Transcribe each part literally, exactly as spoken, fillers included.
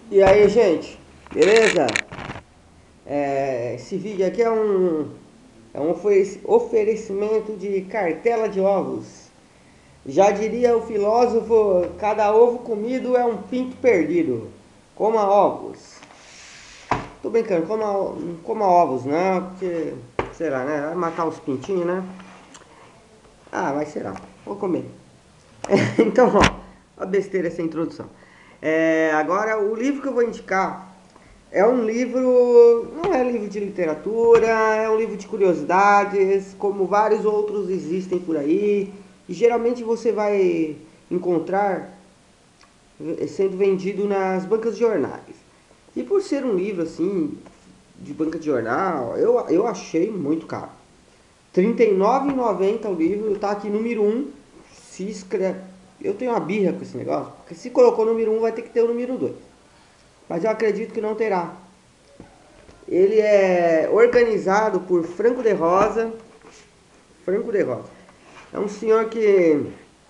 E aí, gente, beleza? É, esse vídeo aqui é um, é um oferec- oferecimento de cartela de ovos. Já diria o filósofo: cada ovo comido é um pinto perdido. Coma ovos. Tô brincando, coma, coma ovos, não, porque será, né? Vai matar os pintinhos, né? Ah, mas será? Vou comer. Então, ó, a besteira essa introdução. É, agora, o livro que eu vou indicar é um livro, não é livro de literatura, é um livro de curiosidades, como vários outros existem por aí. E geralmente você vai encontrar sendo vendido nas bancas de jornais. E por ser um livro assim, de banca de jornal, eu, eu achei muito caro. trinta e nove reais e noventa centavos o livro, tá aqui número um. Se escreve. Eu tenho uma birra com esse negócio, porque se colocou o número um vai ter que ter o número dois. Mas eu acredito que não terá. Ele é organizado por Franco de Rosa. Franco de Rosa. É um senhor que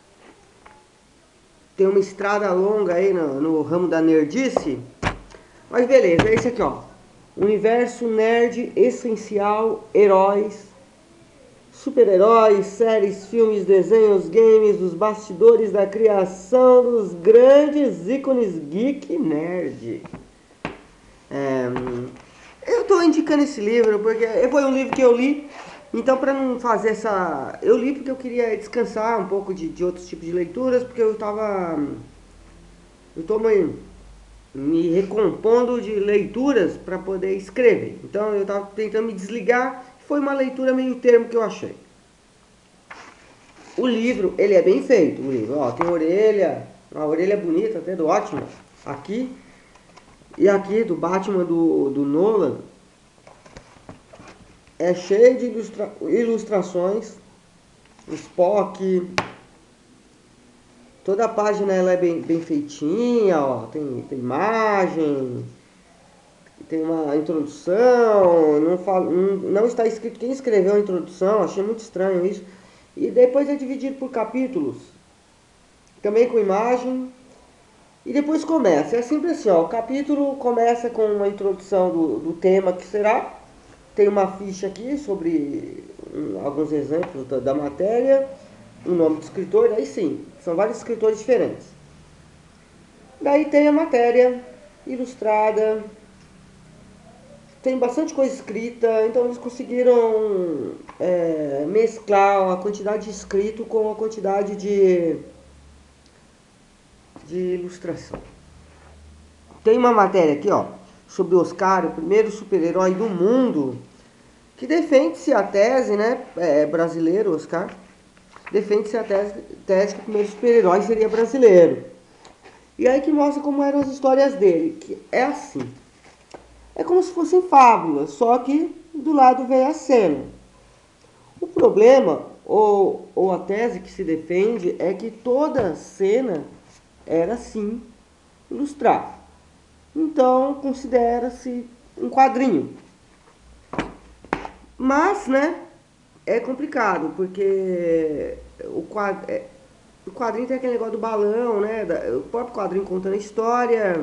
tem uma estrada longa aí no, no ramo da nerdice. Mas beleza, é esse aqui, ó. Universo Nerd Essencial Heróis. Super-heróis, séries, filmes, desenhos, games, dos bastidores da criação dos grandes ícones geek nerd. É, eu estou indicando esse livro porque foi um livro que eu li. Então, para não fazer essa. Eu li porque eu queria descansar um pouco de, de outros tipos de leituras, porque eu estava. Eu estou me, me recompondo de leituras para poder escrever. Então, eu estava tentando me desligar. Foi uma leitura meio termo que eu achei. O livro, ele é bem feito. O livro, ó, tem orelha, uma orelha bonita, até do Batman. Aqui. E aqui do Batman do, do Nolan. É cheio de ilustra ilustrações. Spock. Toda a página ela é bem, bem feitinha, ó. Tem, tem imagem. Tem uma introdução. Não, fala, não, não está escrito quem escreveu a introdução. Achei muito estranho isso. E depois é dividido por capítulos. Também com imagem. E depois começa. É sempre assim, ó. O capítulo começa com uma introdução do, do tema que será. Tem uma ficha aqui sobre um, alguns exemplos da, da matéria, o nome do escritor, daí sim, são vários escritores diferentes. Daí tem a matéria ilustrada, tem bastante coisa escrita, então eles conseguiram é, mesclar a quantidade de escrito com a quantidade de, de ilustração. Tem uma matéria aqui, ó, sobre o Oscar, o primeiro super-herói do mundo, que defende-se a tese, né, é, brasileiro, Oscar, defende-se a tese, tese que o primeiro super-herói seria brasileiro. E aí que mostra como eram as histórias dele, que é assim. É como se fossem fábulas, só que do lado vem a cena. O problema, ou, ou a tese que se defende, é que toda cena era assim, ilustrada. Então, considera-se um quadrinho. Mas, né, é complicado, porque o, quad... o quadrinho tem aquele negócio do balão, né? O próprio quadrinho contando a história.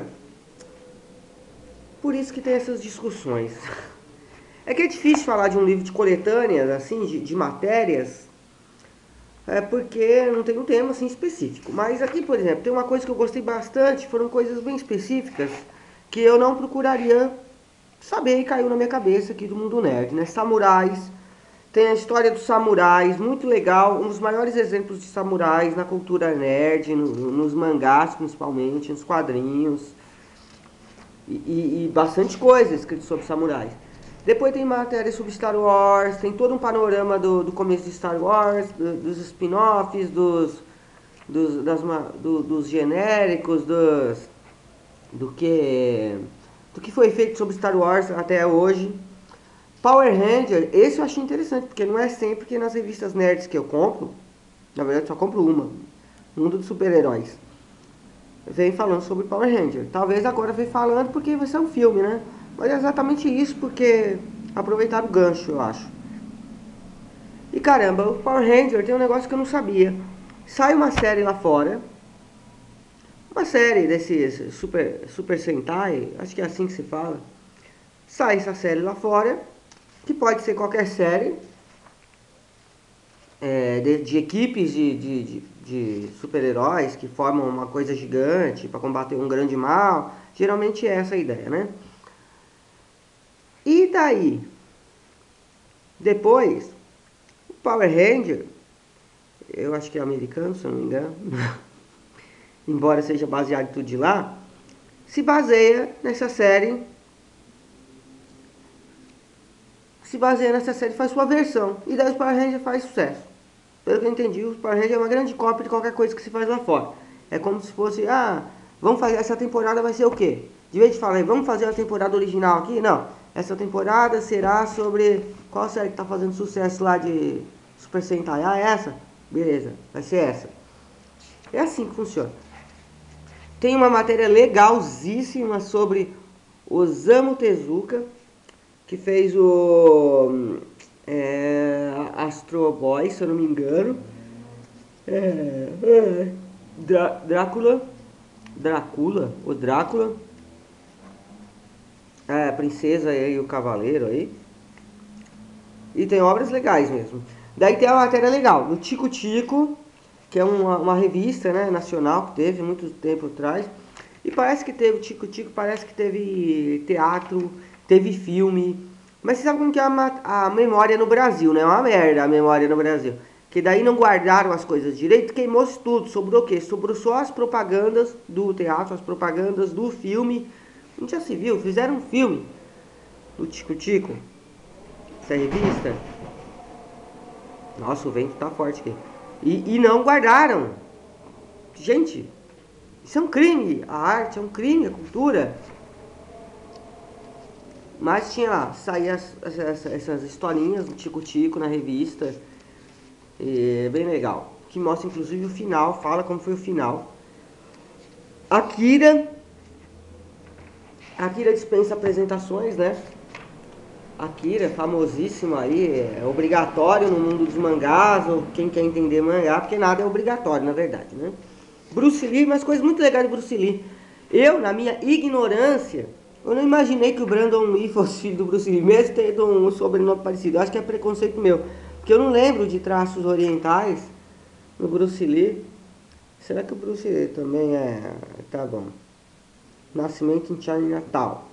Por isso que tem essas discussões. É que é difícil falar de um livro de coletâneas, assim, de, de matérias, é porque não tem um tema assim específico. Mas aqui, por exemplo, tem uma coisa que eu gostei bastante, foram coisas bem específicas que eu não procuraria saber e caiu na minha cabeça aqui do mundo nerd, né? Samurais. Tem a história dos samurais, muito legal, um dos maiores exemplos de samurais na cultura nerd, no, nos mangás principalmente, nos quadrinhos. E, e, e bastante coisa escrito sobre samurais. Depois tem matéria sobre Star Wars, tem todo um panorama do, do começo de Star Wars, do, dos spin-offs, dos, dos, das, do, dos genéricos, dos, do, que, do que foi feito sobre Star Wars até hoje. Power Ranger, esse eu achei interessante, porque não é sempre que nas revistas nerds que eu compro, na verdade só compro uma, Mundo dos Super-Heróis, vem falando sobre Power Ranger. Talvez agora vem falando porque vai ser um filme, né? Mas é exatamente isso, porque aproveitaram o gancho, eu acho. E caramba, o Power Ranger tem um negócio que eu não sabia. Sai uma série lá fora, uma série desses Super, Super Sentai, acho que é assim que se fala. Sai essa série lá fora, que pode ser qualquer série, é, de, de equipes de, de, de, de super-heróis que formam uma coisa gigante para combater um grande mal. Geralmente é essa a ideia, né? E daí? Depois, o Power Ranger, eu acho que é americano, se eu não me engano, embora seja baseado em tudo de lá, se baseia nessa série, se baseia nessa série, faz sua versão, e daí o Power Ranger faz sucesso. Pelo que eu entendi, o Power Ranger é uma grande cópia de qualquer coisa que se faz lá fora. É como se fosse, ah, vamos fazer, essa temporada vai ser o quê? De vez de falar, vamos fazer a temporada original aqui? Não, essa temporada será sobre, qual série que tá fazendo sucesso lá de Super Sentai? Ah, essa? Beleza, vai ser essa. É assim que funciona. Tem uma matéria legalzíssima sobre Osamu Tezuka, que fez o é, Astro Boy, se eu não me engano. É, é, Drá- Drácula, Drácula, o Drácula, é, a Princesa e o Cavaleiro aí. E tem obras legais mesmo. Daí tem a matéria legal do Tico Tico, que é uma, uma revista, né, nacional que teve muito tempo atrás. E parece que teve Tico Tico, parece que teve teatro, teve filme. Mas você sabe como que é a, a memória no Brasil, né? É uma merda a memória no Brasil. Que daí não guardaram as coisas direito, queimou-se tudo. Sobrou o quê? Sobrou só as propagandas do teatro, as propagandas do filme. Não já se viu? Fizeram um filme do Tico Tico, essa revista. Nossa, o vento tá forte aqui. E, e não guardaram. Gente, isso é um crime. A arte é um crime, a cultura. Mas tinha lá, saía essas, essas historinhas do Tico Tico na revista. E é bem legal. Que mostra inclusive o final, fala como foi o final. Akira. Akira dispensa apresentações, né? Akira, famosíssimo aí, é obrigatório no mundo dos mangás, ou quem quer entender mangá, porque nada é obrigatório, na verdade, né? Bruce Lee, mas coisas muito legais de Bruce Lee. Eu, na minha ignorância, eu não imaginei que o Brandon Lee fosse filho do Bruce Lee, mesmo tendo um sobrenome parecido. Eu acho que é preconceito meu, porque eu não lembro de traços orientais no Bruce Lee. Será que o Bruce Lee também é... Tá bom. Nascimento em Chinatown.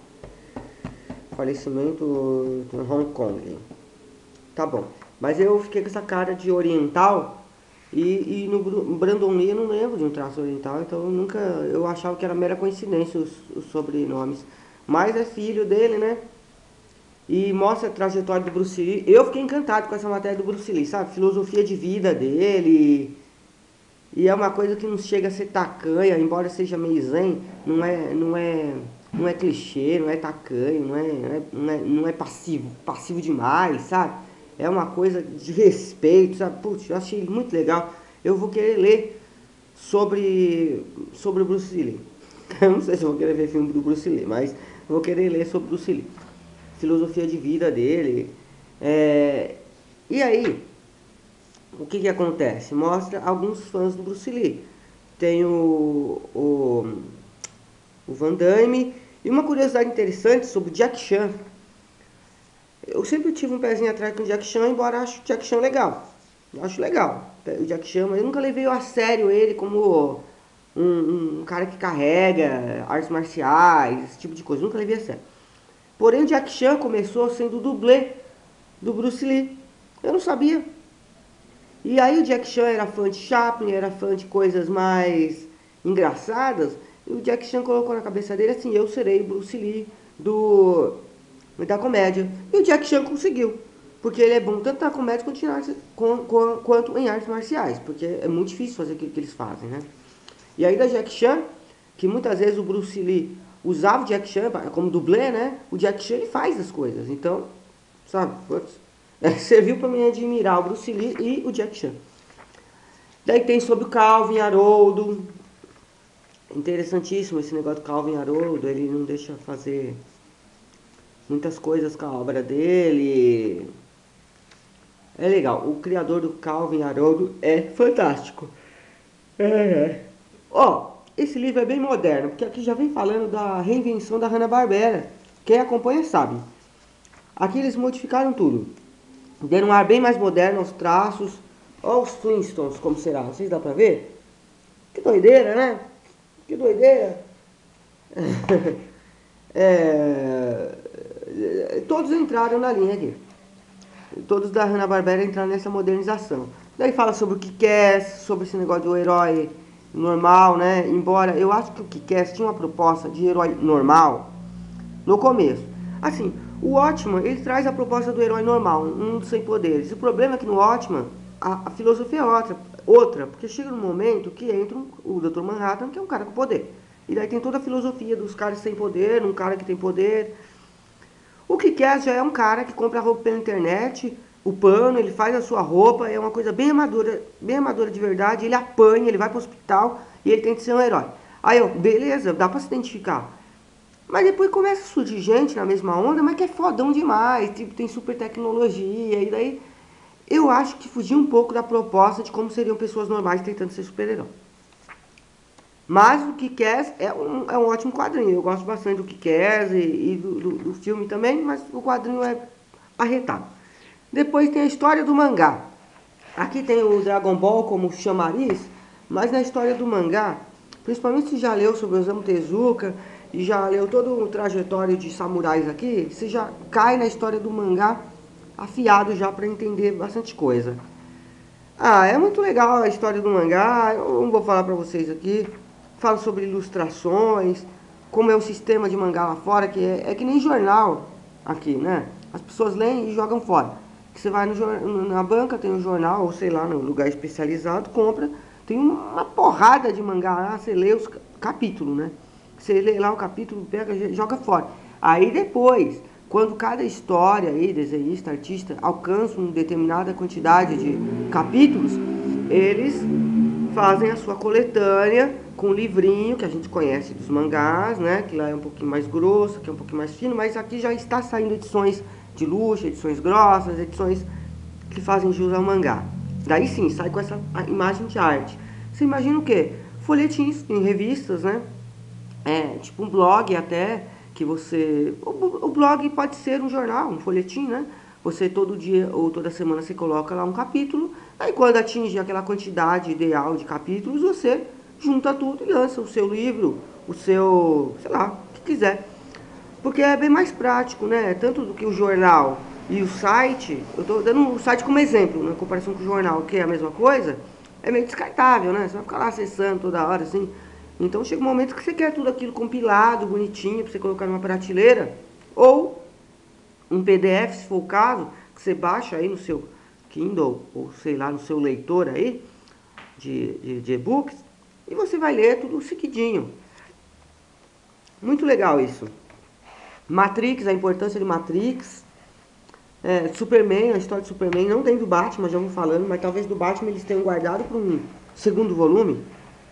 Falecimento em Hong Kong. Tá bom. Mas eu fiquei com essa cara de oriental. E, e no Brandon Lee eu não lembro de um traço oriental. Então eu nunca. Eu achava que era mera coincidência os, os sobrenomes. Mas é filho dele, né? E mostra a trajetória do Bruce Lee. Eu fiquei encantado com essa matéria do Bruce Lee, sabe? Filosofia de vida dele. E é uma coisa que não chega a ser tacanha, embora seja meio zen, não é, não é, não é clichê, não é tacanho, não é, não é, não é, não é passivo, passivo demais, sabe? É uma coisa de respeito, sabe? Putz, eu achei muito legal. Eu vou querer ler sobre, sobre o Bruce Lee. Eu não sei se eu vou querer ver filme do Bruce Lee, mas eu vou querer ler sobre o Bruce Lee. Filosofia de vida dele. É, e aí, o que que acontece? Mostra alguns fãs do Bruce Lee. Tem o, o, o Van Damme. E uma curiosidade interessante sobre o Jack Chan. Eu sempre tive um pezinho atrás com o Jack Chan, embora acho o Jack Chan legal. Eu acho legal o Jack Chan, mas eu nunca levei a sério ele como um, um, um cara que carrega artes marciais, esse tipo de coisa. Eu nunca levei a sério. Porém, o Jack Chan começou sendo dublê do Bruce Lee. Eu não sabia. E aí o Jack Chan era fã de Chaplin, era fã de coisas mais engraçadas. E o Jack Chan colocou na cabeça dele assim, eu serei o Bruce Lee do, da comédia. E o Jack Chan conseguiu. Porque ele é bom tanto na comédia quanto em artes, quanto em artes marciais. Porque é muito difícil fazer aquilo que eles fazem, né? E aí da Jack Chan, que muitas vezes o Bruce Lee usava o Jack Chan como dublê, né? O Jack Chan ele faz as coisas. Então, sabe, putz. É, serviu para mim admirar o Bruce Lee e o Jack Chan. Daí tem sobre o Calvin Haroldo. Interessantíssimo esse negócio do Calvin Haroldo. Ele não deixa fazer muitas coisas com a obra dele. É legal. O criador do Calvin Haroldo é fantástico. É. Ó, esse livro é bem moderno, porque aqui já vem falando da reinvenção da Hanna-Barbera. Quem acompanha sabe. Aqui eles modificaram tudo. Deram um ar bem mais moderno aos traços. Olha os Flintstones, como será? Vocês dá pra ver? Que doideira, né? Que doideira. é... Todos entraram na linha aqui. Todos da Hanna-Barbera entraram nessa modernização. Daí fala sobre o Kick-Ass, sobre esse negócio do herói normal, né? Embora eu acho que o Kick-Ass tinha uma proposta de herói normal no começo. Assim, o Watchman, ele traz a proposta do herói normal, um dos sem poderes. O problema é que no Watchman, a, a filosofia é outra, outra, porque chega num momento que entra um, o doutor Manhattan, que é um cara com poder. E daí tem toda a filosofia dos caras sem poder, um cara que tem poder. O Kick-Ass já é um cara que compra roupa pela internet, o pano, ele faz a sua roupa, é uma coisa bem amadora, bem amadora de verdade, ele apanha, ele vai pro hospital e ele tenta ser um herói. Aí eu, beleza, dá pra se identificar. Mas depois começa a surgir gente na mesma onda, mas que é fodão demais, tipo, tem super tecnologia, e daí eu acho que fugiu um pouco da proposta de como seriam pessoas normais tentando ser super-herói. Mas o Kick-Ass é um, é um ótimo quadrinho, eu gosto bastante do Kick-Ass e, e do, do, do filme também, mas o quadrinho é arretado. Depois tem a história do mangá. Aqui tem o Dragon Ball como chamariz, mas na história do mangá, principalmente se já leu sobre o Osamu Tezuka e já leu todo o trajetório de samurais aqui, você já cai na história do mangá afiado já para entender bastante coisa. Ah, é muito legal a história do mangá, eu não vou falar para vocês aqui. Fala sobre ilustrações, como é o sistema de mangá lá fora, que é, é que nem jornal aqui, né? As pessoas leem e jogam fora. Que você vai no, na banca, tem um jornal, ou sei lá, no lugar especializado, compra, tem uma porrada de mangá lá, você lê os capítulos, né? Você lê lá o capítulo, pega e joga fora. Aí depois, quando cada história aí, desenhista, artista, alcança uma determinada quantidade de capítulos, eles fazem a sua coletânea com um livrinho que a gente conhece dos mangás, né? Que lá é um pouquinho mais grosso, que é um pouquinho mais fino, mas aqui já está saindo edições de luxo, edições grossas, edições que fazem jus ao mangá. Daí sim, sai com essa imagem de arte. Você imagina o quê? Folhetins em revistas, né? É, tipo um blog até, que você... O, o blog pode ser um jornal, um folhetim, né? Você todo dia ou toda semana você coloca lá um capítulo, aí quando atinge aquela quantidade ideal de capítulos, você junta tudo e lança o seu livro, o seu, sei lá, o que quiser. Porque é bem mais prático, né? Tanto do que o jornal e o site, eu tô dando o site como exemplo, na comparação com o jornal, que é a mesma coisa, é meio descartável, né? Você vai ficar lá acessando toda hora, assim. Então chega um momento que você quer tudo aquilo compilado, bonitinho, pra você colocar numa prateleira, ou um P D F, se for o caso, que você baixa aí no seu Kindle, ou sei lá, no seu leitor aí, de, de, de e-books, e você vai ler tudo seguidinho. Muito legal isso. Matrix, a importância de Matrix. É, Superman, a história de Superman, não tem do Batman, já vou falando, mas talvez do Batman eles tenham guardado para um segundo volume.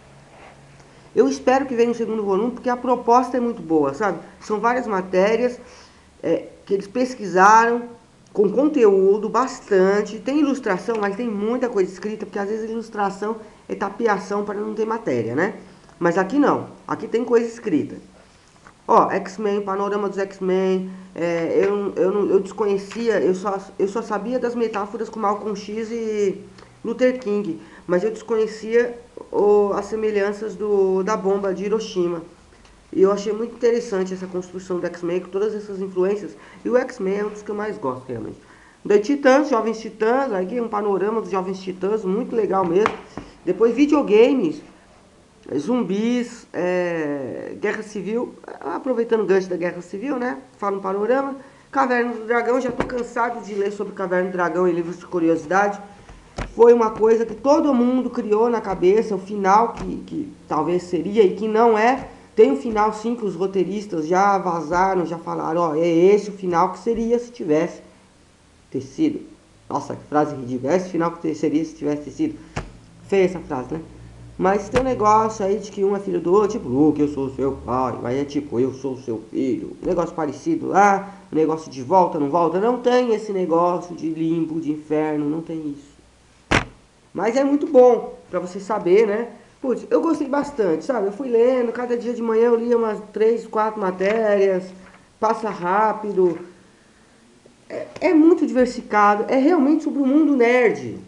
Eu espero que venha um segundo volume, porque a proposta é muito boa, sabe? São várias matérias é, que eles pesquisaram, com conteúdo bastante. Tem ilustração, mas tem muita coisa escrita, porque às vezes a ilustração é tapeação para não ter matéria, né? Mas aqui não, aqui tem coisa escrita. Ó, X-Men, panorama dos X-Men, é, eu, eu, eu desconhecia, eu só, eu só sabia das metáforas com Malcolm X e Luther King, mas eu desconhecia o, as semelhanças do, da bomba de Hiroshima. E eu achei muito interessante essa construção do X-Men, com todas essas influências, e o X-Men é um dos que eu mais gosto, realmente. Daí Titãs, Jovens Titãs, aqui um panorama dos Jovens Titãs, muito legal mesmo. Depois videogames, zumbis, é, guerra civil, aproveitando o gancho da guerra civil, né? Fala um panorama. Caverna do Dragão, já tô cansado de ler sobre Caverna do Dragão em livros de curiosidade. Foi uma coisa que todo mundo criou na cabeça, o final que, que talvez seria e que não é. Tem um final sim que os roteiristas já vazaram, já falaram, ó, é esse o final que seria se tivesse ter sido. Nossa, que frase ridícula. É esse final que seria se tivesse ter sido. Feia essa frase, né? Mas tem um negócio aí de que um é filho do outro, tipo, Luke, eu sou o seu pai, aí é tipo, eu sou o seu filho. Um negócio parecido lá, um negócio de volta, não volta. Não tem esse negócio de limbo, de inferno, não tem isso. Mas é muito bom pra você saber, né? Putz, eu gostei bastante, sabe? Eu fui lendo, cada dia de manhã eu lia umas três, quatro matérias, passa rápido. É, é muito diversificado, é realmente sobre o mundo nerd.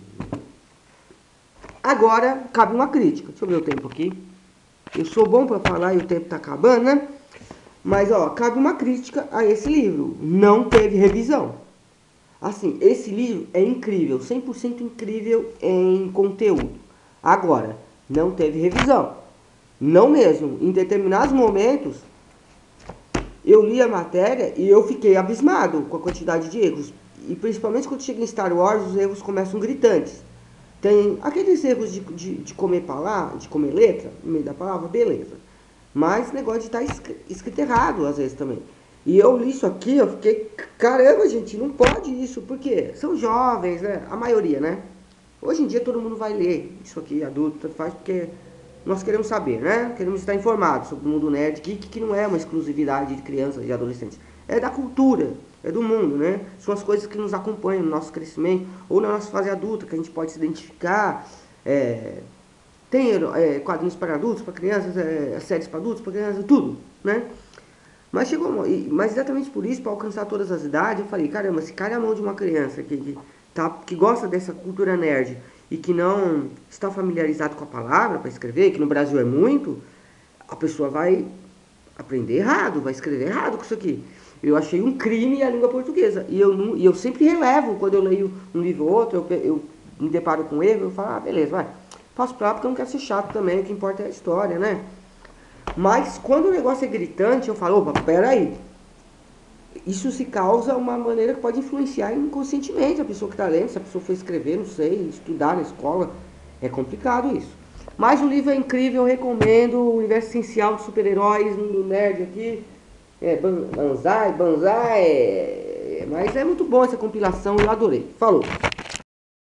Agora, cabe uma crítica. Deixa eu ver o tempo aqui. Eu sou bom para falar e o tempo tá acabando, né? Mas, ó, cabe uma crítica a esse livro. Não teve revisão. Assim, esse livro é incrível, cem por cento incrível em conteúdo. Agora, não teve revisão. Não mesmo. Em determinados momentos, eu li a matéria e eu fiquei abismado com a quantidade de erros. E principalmente quando chega em Star Wars, os erros começam gritantes. Tem aqueles erros de, de, de comer palavra, de comer letra, no meio da palavra, beleza. Mas negócio de estar escrito errado às vezes também. E eu li isso aqui, eu fiquei, caramba, gente, não pode isso, porque são jovens, né? A maioria, né? Hoje em dia todo mundo vai ler isso aqui, adulto, tanto faz, porque nós queremos saber, né? Queremos estar informados sobre o mundo nerd, que, que não é uma exclusividade de crianças e adolescentes. É da cultura, é do mundo, né? São as coisas que nos acompanham no nosso crescimento, ou na nossa fase adulta, que a gente pode se identificar. É, tem é, quadrinhos para adultos, para crianças, é, séries para adultos, para crianças, tudo, né? Mas chegou, mas exatamente por isso, para alcançar todas as idades, eu falei, caramba, se cai a mão de uma criança que, que, tá, que gosta dessa cultura nerd e que não está familiarizado com a palavra para escrever, que no Brasil é muito, a pessoa vai aprender errado, vai escrever errado com isso aqui. Eu achei um crime a língua portuguesa. E eu, não, e eu sempre relevo, quando eu leio um livro ou outro, eu, eu me deparo com um erro, eu falo, ah, beleza, vai. Faço pra lá porque eu não quero ser chato também, o que importa é a história, né? Mas quando o negócio é gritante, eu falo, opa, peraí. Isso se causa uma maneira que pode influenciar inconscientemente a pessoa que está lendo, se a pessoa for escrever, não sei, estudar na escola. É complicado isso. Mas o livro é incrível, eu recomendo. O universo essencial de super-heróis, mundo nerd aqui. É, Banzai, Banzai. É, mas é muito bom essa compilação, eu adorei. Falou!